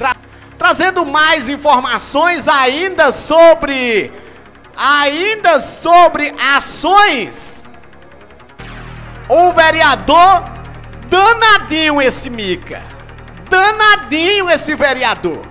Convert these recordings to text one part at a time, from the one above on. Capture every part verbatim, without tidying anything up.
Tra trazendo mais informações ainda sobre... Ainda sobre ações. O vereador, danadinho esse Mica. Danadinho esse vereador.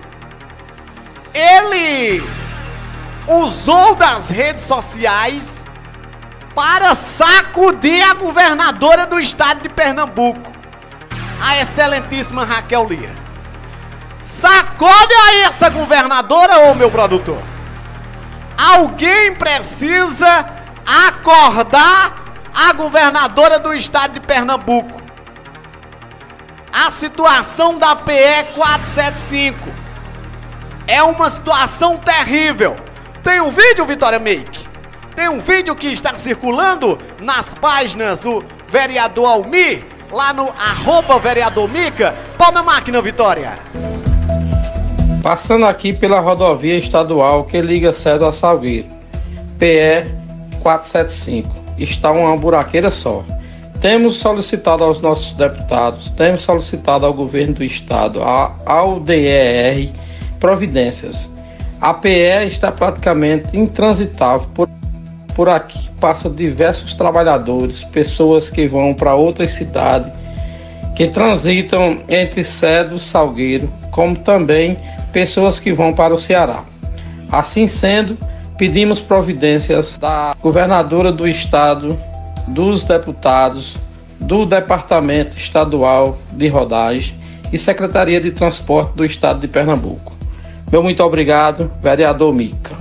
Ele usou das redes sociais para sacudir a governadora do estado de Pernambuco, a excelentíssima Raquel Lira. Sacode aí essa governadora, ô meu produtor. Alguém precisa acordar a governadora do estado de Pernambuco. A situação da P E quatrocentos e setenta e cinco é uma situação terrível. Tem um vídeo, Vitória Make? Tem um vídeo que está circulando nas páginas do vereador Almir, lá no arroba vereador Mica. Pau na máquina, Vitória. Passando aqui pela rodovia estadual que liga Cedo a Salgueiro, P E quatrocentos e setenta e cinco, está uma buraqueira só. Temos solicitado aos nossos deputados, temos solicitado ao governo do estado, ao D E R, providências. A P E está praticamente intransitável por, por aqui. Passa diversos trabalhadores, pessoas que vão para outras cidades, que transitam entre Cedo e Salgueiro, como também pessoas que vão para o Ceará. Assim sendo, pedimos providências da governadora do estado, dos deputados, do Departamento Estadual de Rodagem e Secretaria de Transporte do estado de Pernambuco. Meu muito obrigado, vereador Mica.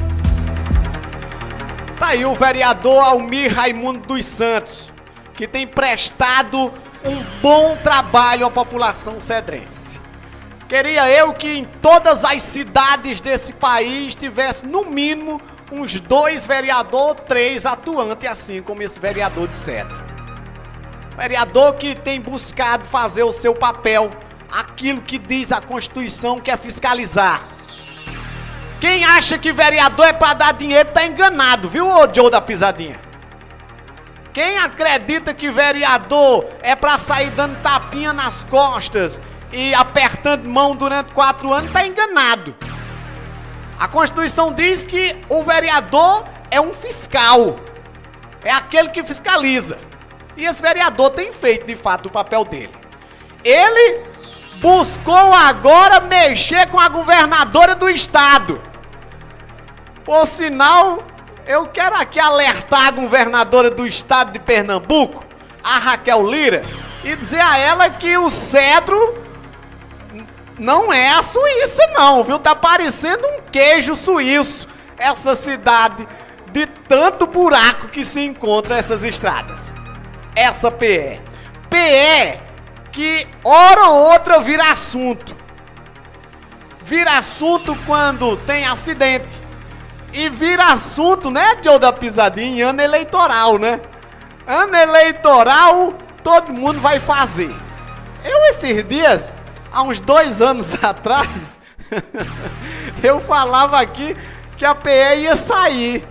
Tá aí o vereador Almir Raimundo dos Santos, que tem prestado um bom trabalho à população cedrense. Queria eu que em todas as cidades desse país tivesse no mínimo uns dois vereadores, três atuantes, assim como esse vereador de Cedro. Vereador que tem buscado fazer o seu papel, aquilo que diz a Constituição, que é fiscalizar. Quem acha que vereador é para dar dinheiro tá enganado, viu, ô Joe da Pisadinha? Quem acredita que vereador é para sair dando tapinha nas costas e apertando mão durante quatro anos, tá enganado. A Constituição diz que o vereador é um fiscal, é aquele que fiscaliza. E esse vereador tem feito, de fato, o papel dele. Ele buscou agora mexer com a governadora do estado. Por sinal, eu quero aqui alertar a governadora do estado de Pernambuco, a Raquel Lira, e dizer a ela que o Cedro não é a Suíça não, viu? Tá parecendo um queijo suíço essa cidade, de tanto buraco que se encontra essas estradas. Essa P E. P E que hora ou outra vira assunto. Vira assunto quando tem acidente. E vira assunto, né, Joe da Pisadinha, em ano eleitoral, né? Ano eleitoral, todo mundo vai fazer. Eu, esses dias, há uns dois anos atrás, eu falava aqui que a P E ia sair.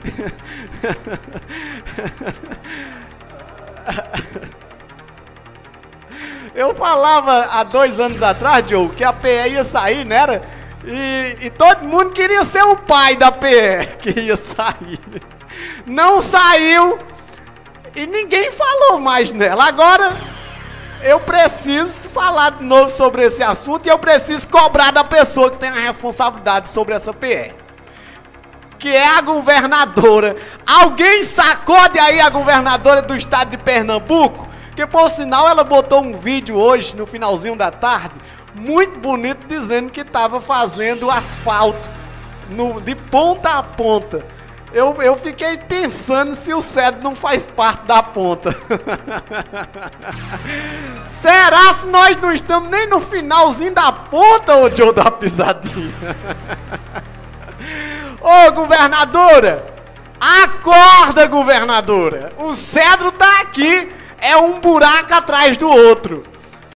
Eu falava há dois anos atrás, Joe, que a P E ia sair, né? Era? E, e todo mundo queria ser o pai da P E que ia sair. Não saiu e ninguém falou mais nela. Agora eu preciso falar de novo sobre esse assunto e eu preciso cobrar da pessoa que tem a responsabilidade sobre essa P E, que é a governadora. Alguém sacode aí a governadora do estado de Pernambuco, que por sinal ela botou um vídeo hoje no finalzinho da tarde muito bonito, dizendo que estava fazendo asfalto no, de ponta a ponta. Eu, eu fiquei pensando se o Cedro não faz parte da ponta. Será se nós não estamos nem no finalzinho da ponta, ô Joe da Pisadinha? Ô governadora, acorda, governadora. O Cedro tá aqui, é um buraco atrás do outro.